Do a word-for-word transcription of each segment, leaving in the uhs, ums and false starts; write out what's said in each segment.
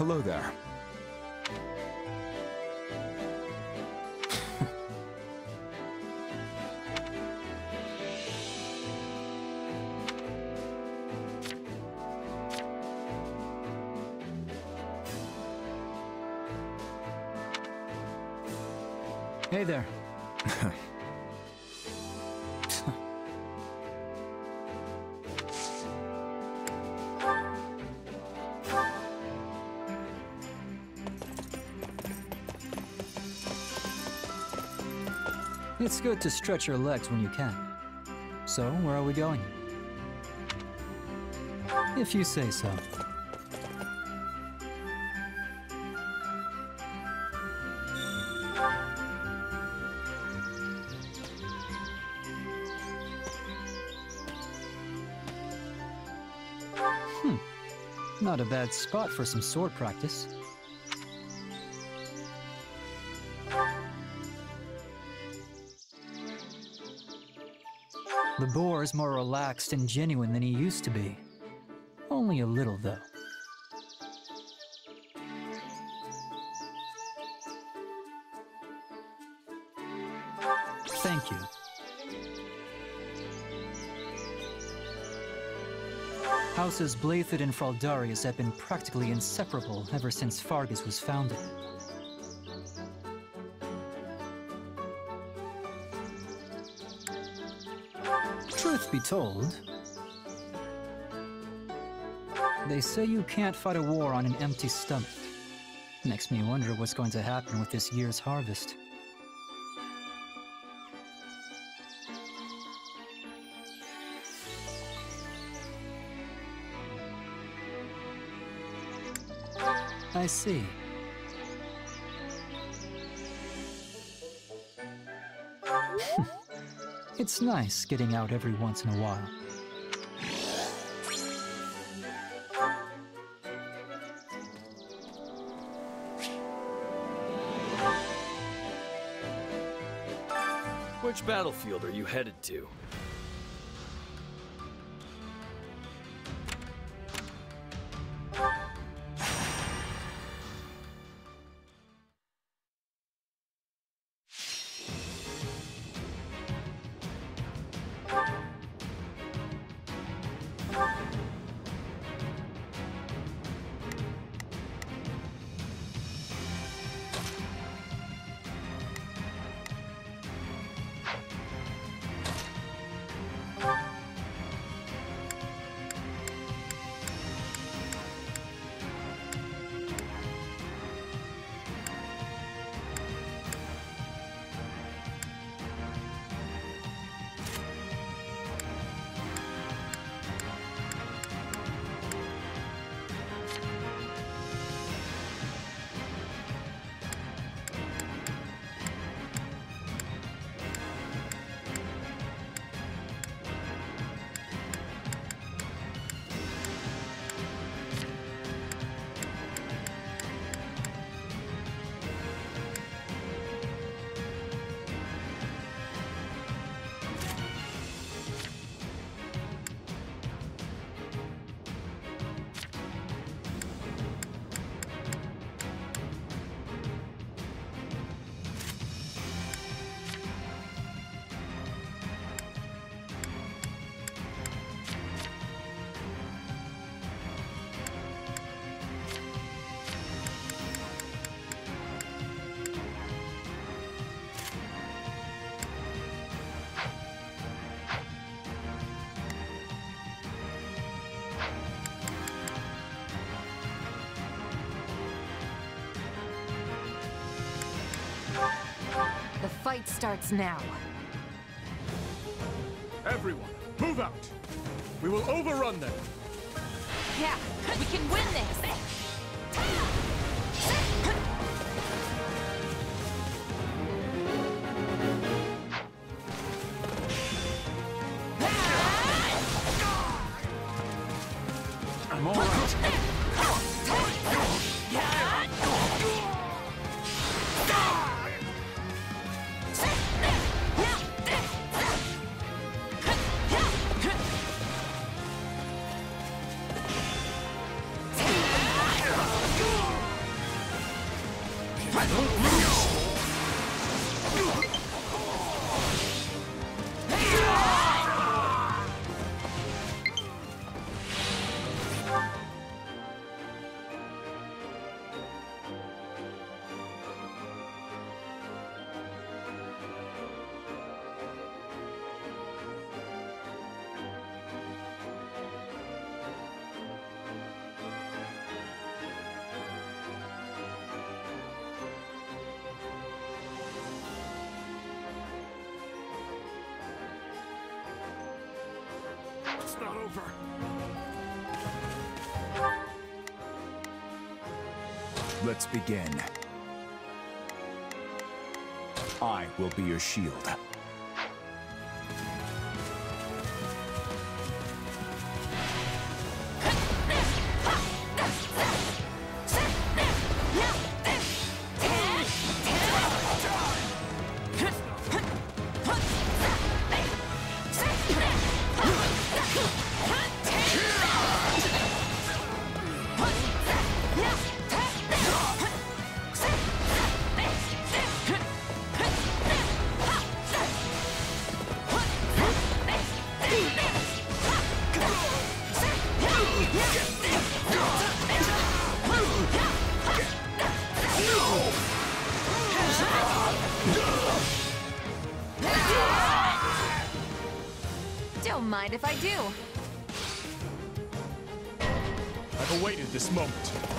Hello there. Hey there. It's good to stretch your legs when you can. So, where are we going? If you say so. Hmm. Not a bad spot for some sword practice. The boar is more relaxed and genuine than he used to be. Only a little, though. Thank you. Houses Blaiddyd and Fraldarius have been practically inseparable ever since Faerghus was founded. Truth be told, they say you can't fight a war on an empty stomach. Makes me wonder what's going to happen with this year's harvest. I see. It's nice getting out every once in a while. Which battlefield are you headed to? The fight starts now. Everyone, move out! We will overrun them! Yeah, we can win this! I'm all right. Yeah! not over. Let's begin. I will be your shield. Don't mind if I do. I've awaited this moment.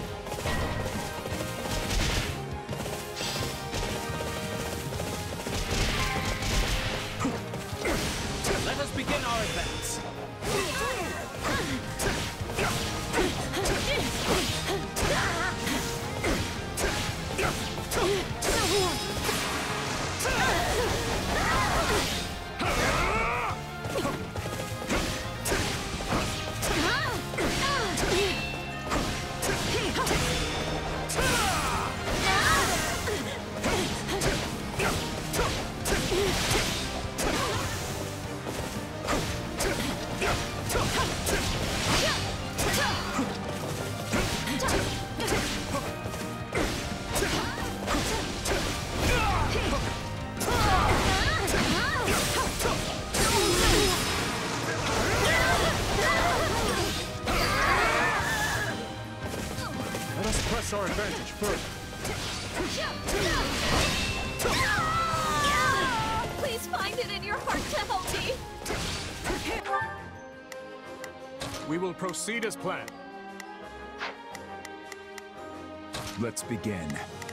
Let us begin our advance. Let us press our advantage further. Please find it in your heart to help me. We will proceed as planned. Let's begin.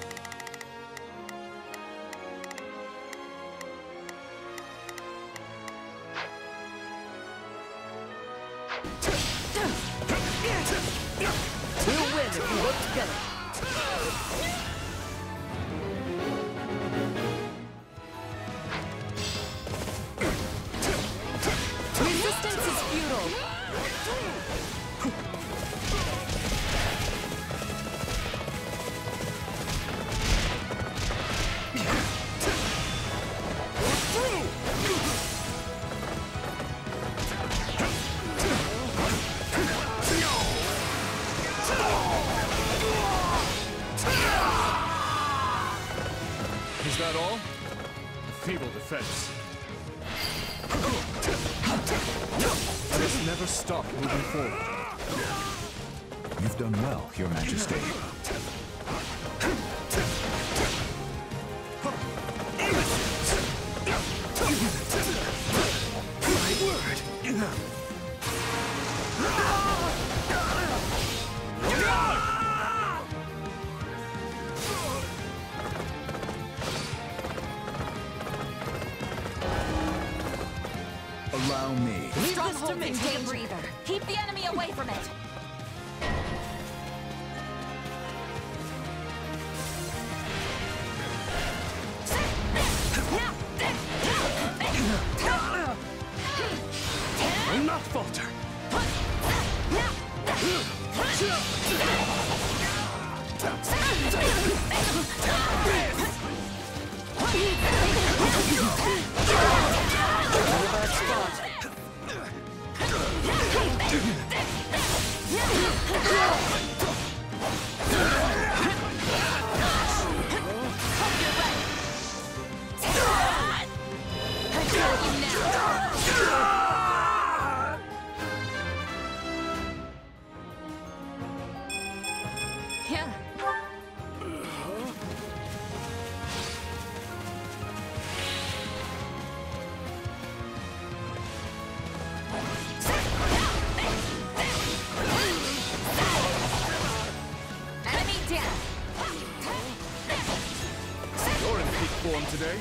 We'll win if we work together. Resistance is futile. Is that all? A feeble defense. Let us never stop moving forward. You've done well, Your Majesty. My word! Allow me. Stronghold can take a breather. Keep the enemy away from it. Will not falter. Yeah. Enemy down. You're in peak form today.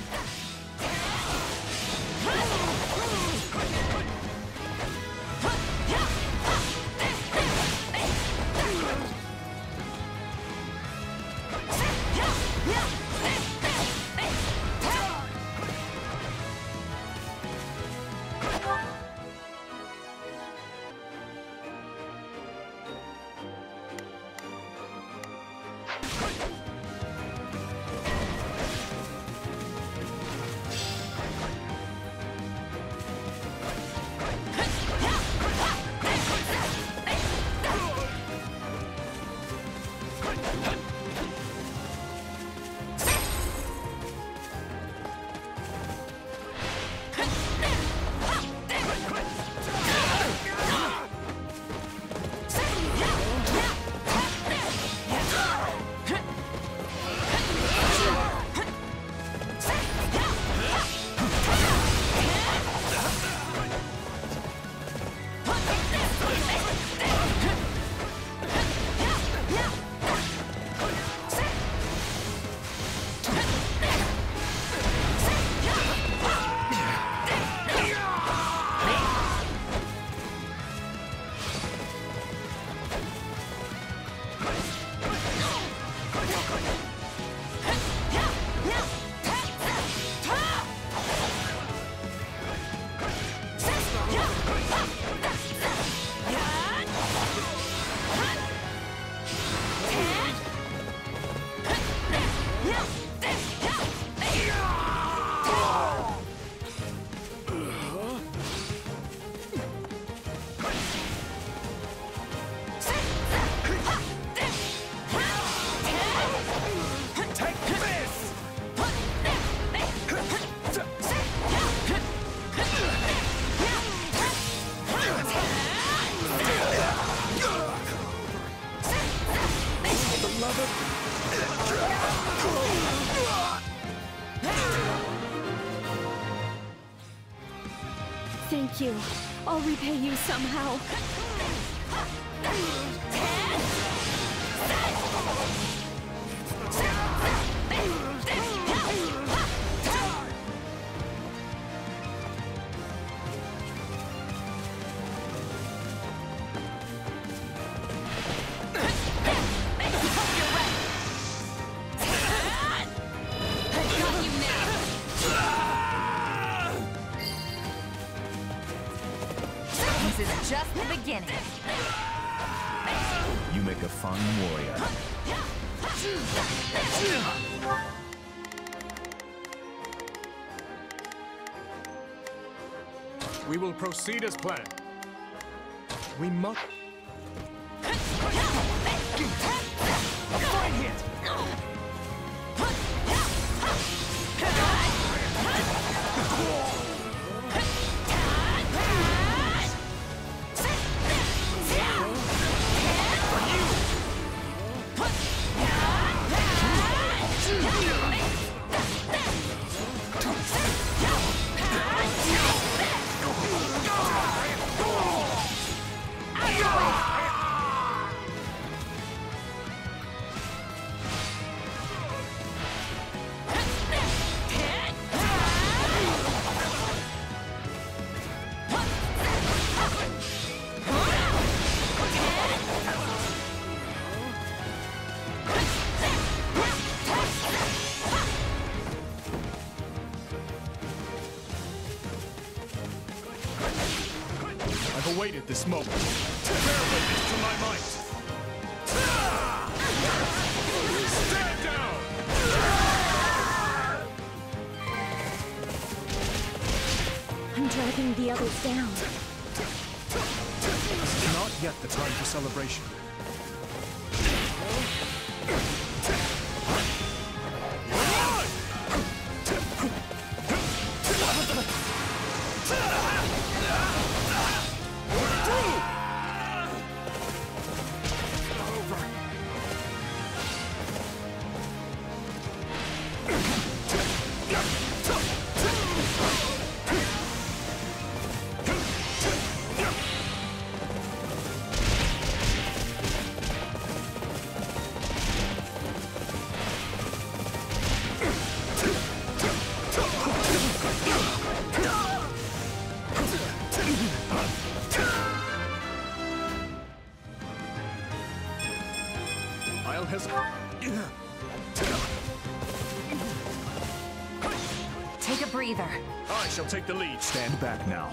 Thank you. I'll repay you somehow. This is just the beginning. You make a fine warrior. We will proceed as planned. We must... A fine hit! I've awaited this moment. Bear witness to my might. Stand down! I'm dragging the others down. Not yet the time for celebration. I'll hesitate. Take a breather. I shall take the lead. Stand back now.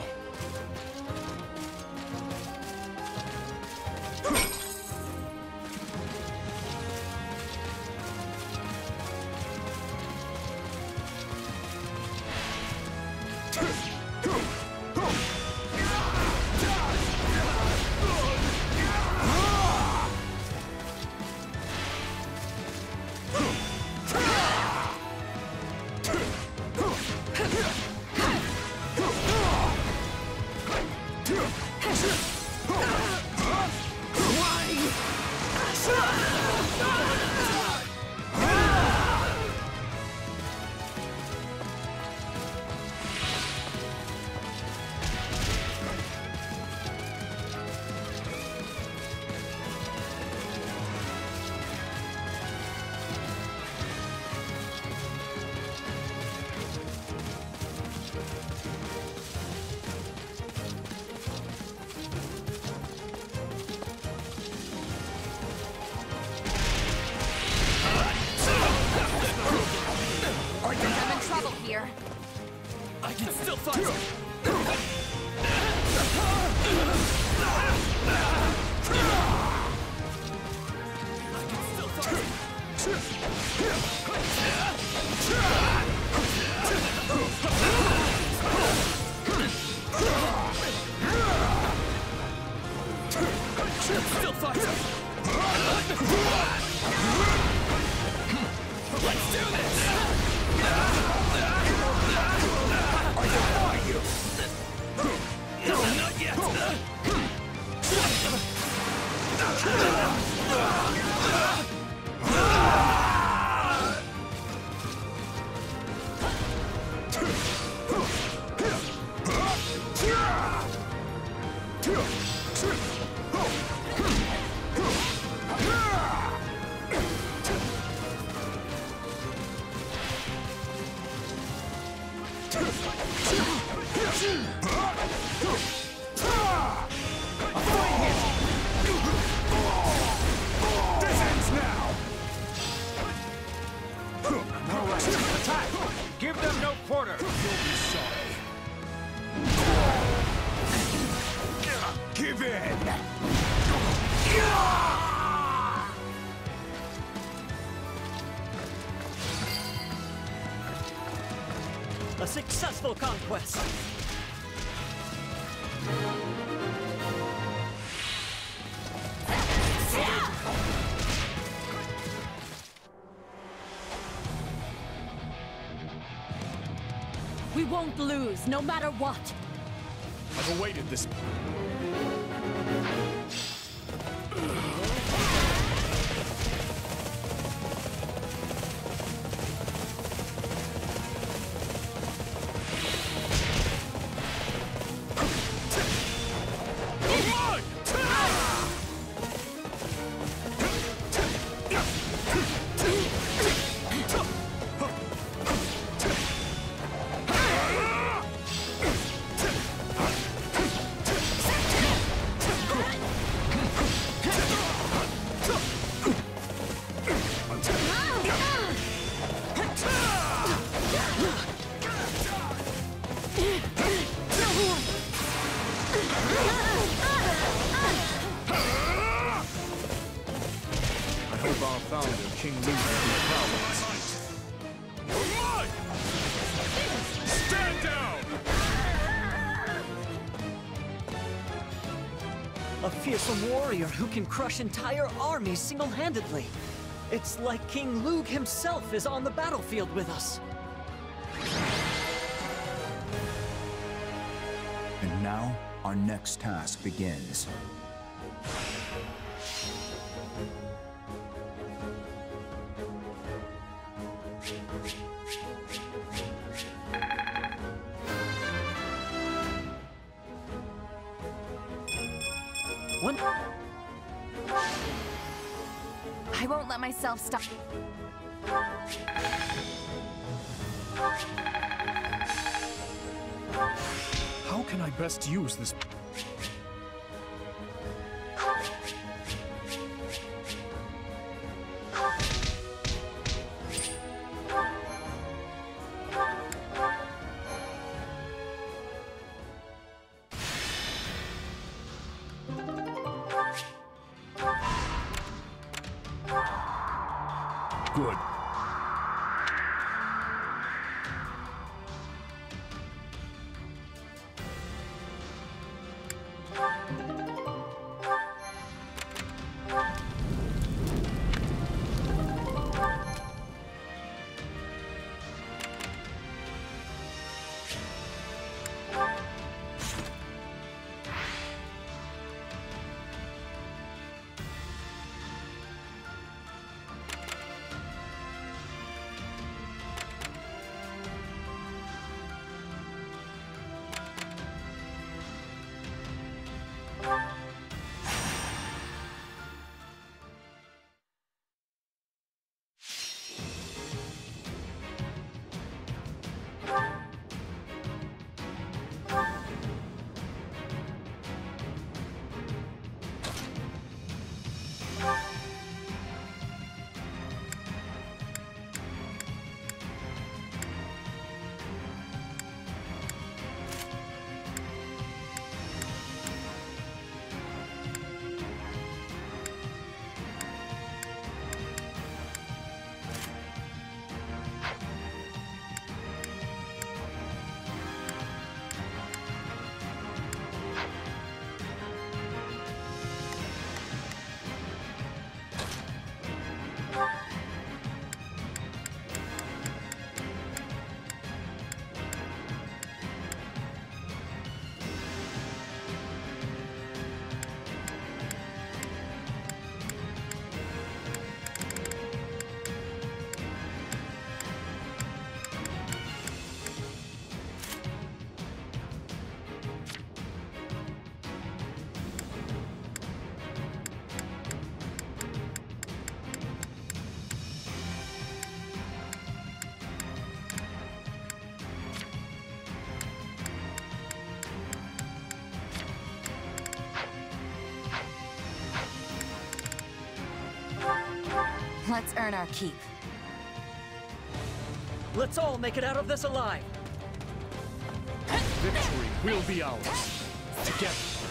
I'm in trouble here. I can still fight! Still fighting! Let's do this! I defy you! No, not yet! This ends now! Alright, attack! Give them no quarter! You'll be sorry. Give in! A successful conquest! We won't lose, no matter what. I've awaited this. I hope our founder, King Luke, will be proud of us. You're mine! Stand down! A fearsome warrior who can crush entire armies single-handedly. It's like King Lugh himself is on the battlefield with us. And now, our next task begins. What? I won't let myself stop. How can I best use this? Good. Let's earn our keep. Let's all make it out of this alive. Victory will be ours. Together.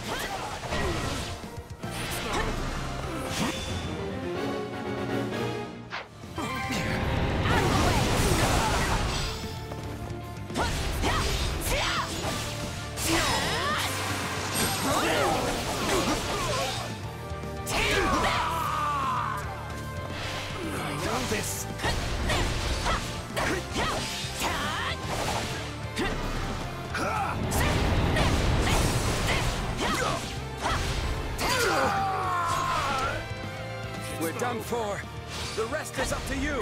This. We're done for. The rest is up to you.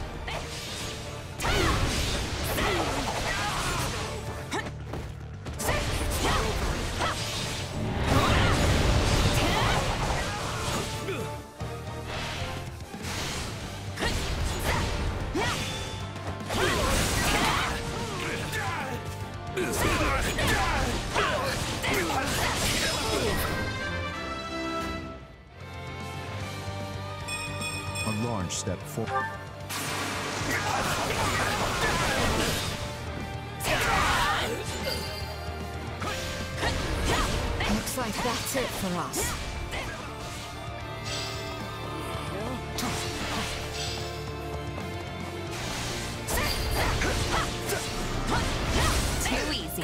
A large step forward. Looks like that's it for us. Too easy.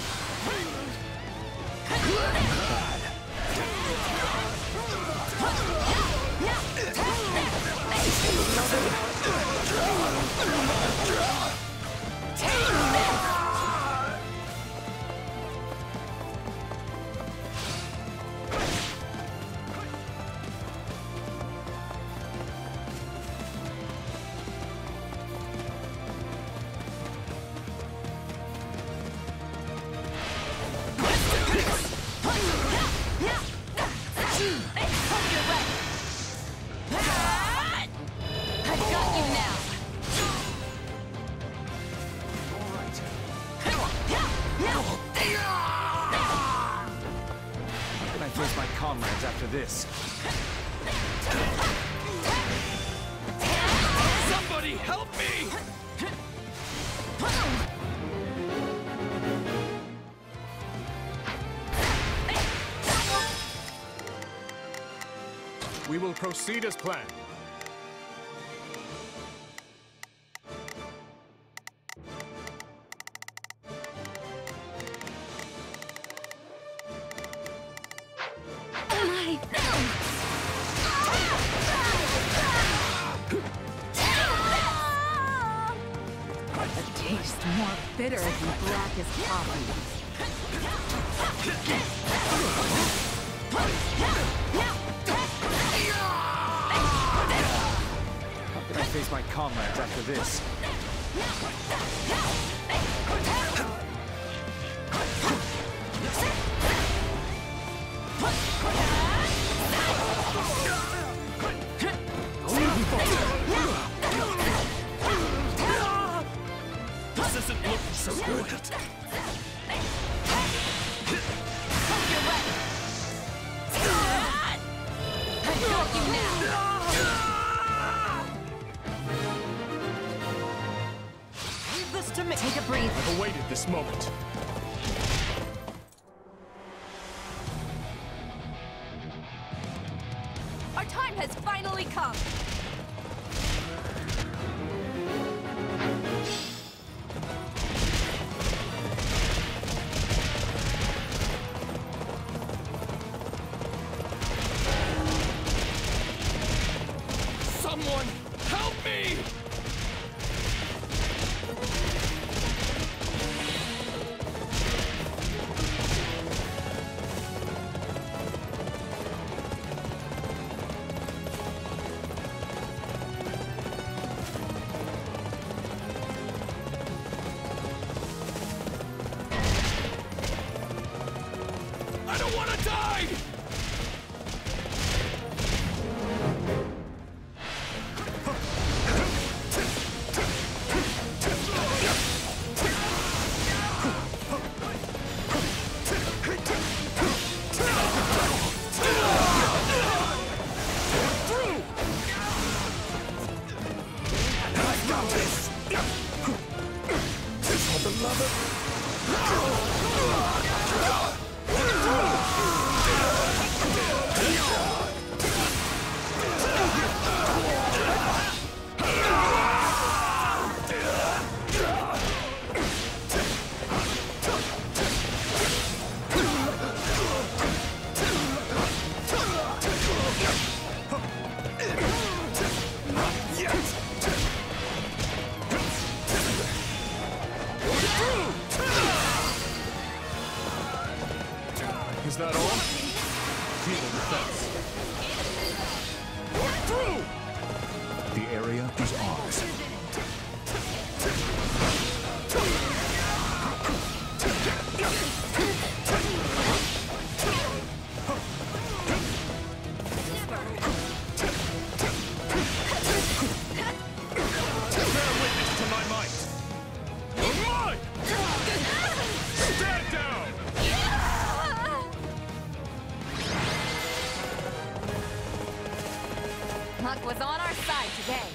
Face my comrades after this. Somebody help me! We will proceed as planned. Tastes more bitter than black as coffee. How can I face my comrades after this? This isn't looking so good. I got you now. Leave this to me. Take a breather. I've awaited this moment. Our time has finally come. Someone help me! I don't want to die! feeble defense. Through! The area is ours. Bear witness to my might. You're mine! Stand down! Luck was on our side today.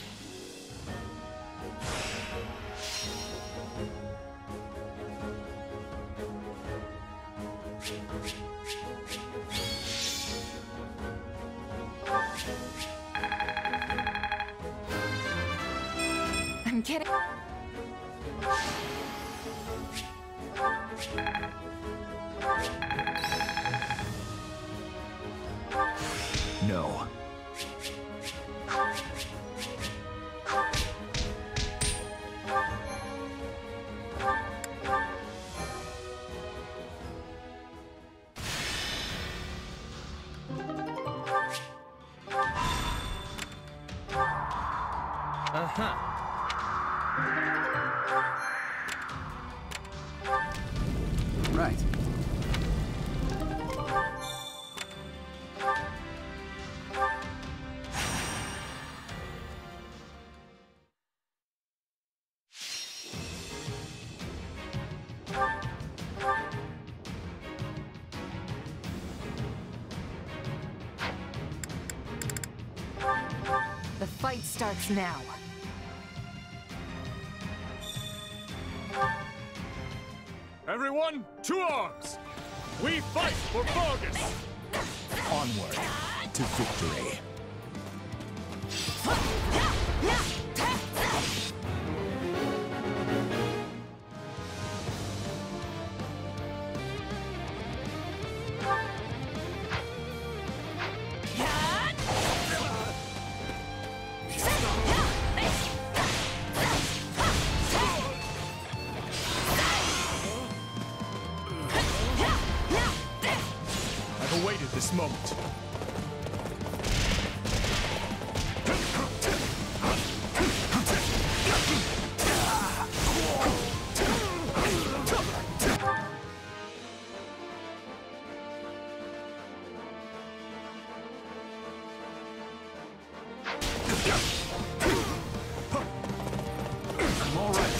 I'm kidding. No. Uh-huh. Right. The fight starts now. Everyone, to arms! We fight for Vargas! Onward to victory. I've awaited this moment. I'm all right.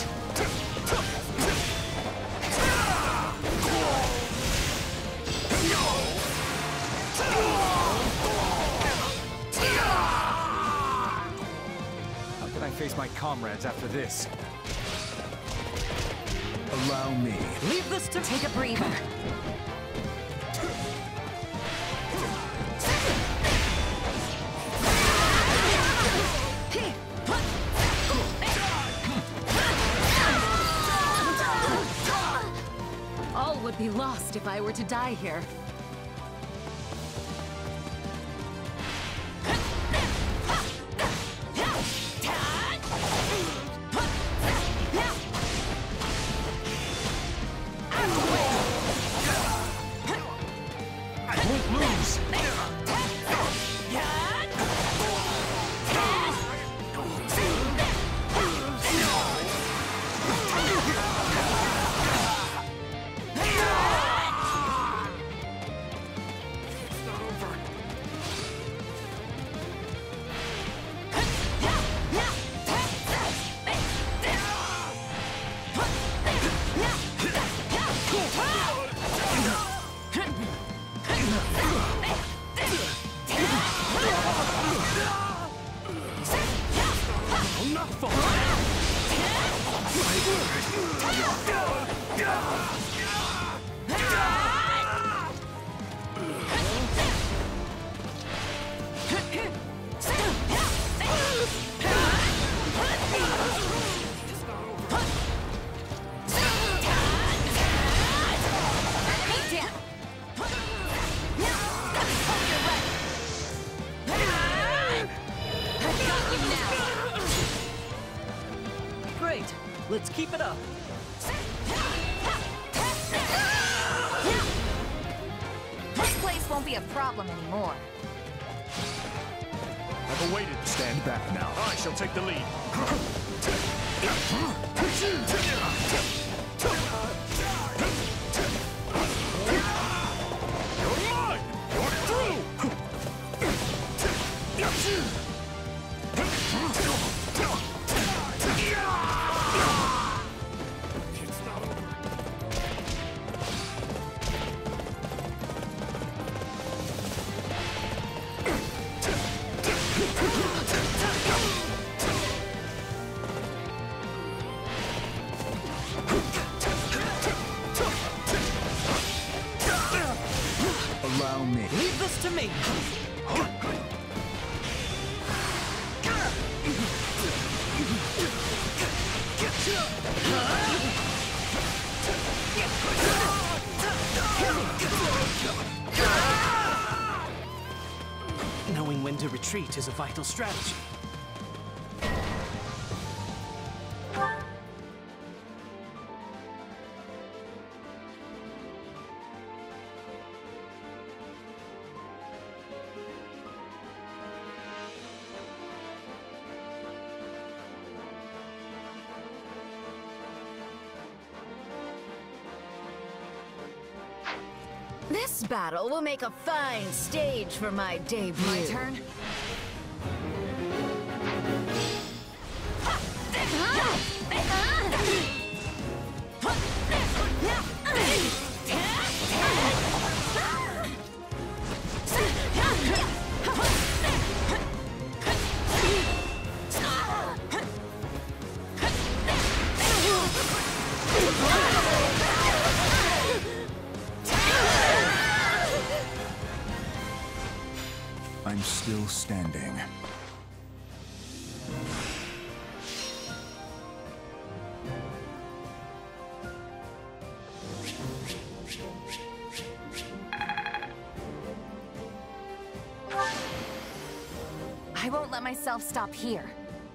How can I face my comrades after this? Allow me. Leave this to- Take a breather. All would be lost if I were to die here. I won't lose! I'm not falling! Great. Let's keep it up. This place won't be a problem anymore. I've awaited. Stand back now. I shall take the lead. You're mine! You're through! It's not over. Allow me. Leave this to me! Knowing when to retreat is a vital strategy. This battle will make a fine stage for my debut. My turn? I'm still standing. I won't let myself stop here.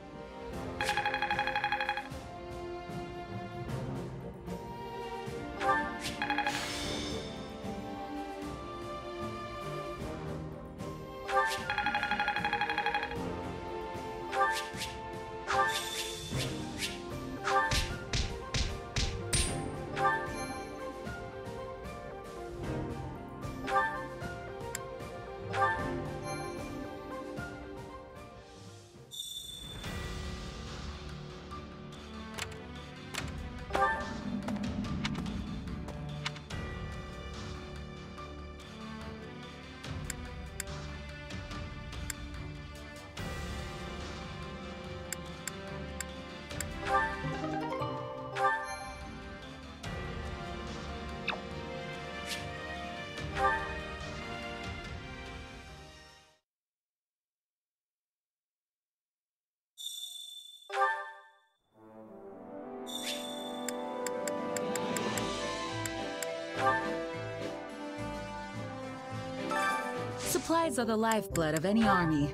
Supplies are the lifeblood of any army.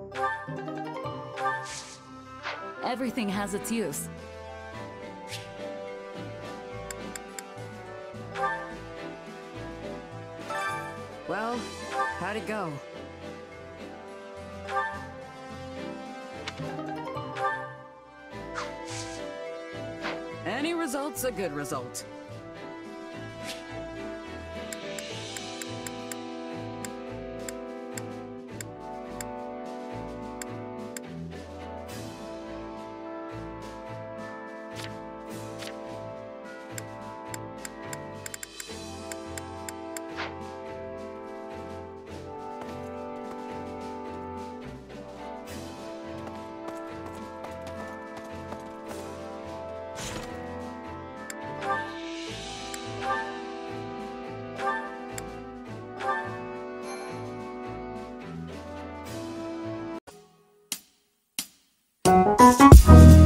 Everything has its use. Well, how'd it go? Any result's a good result. You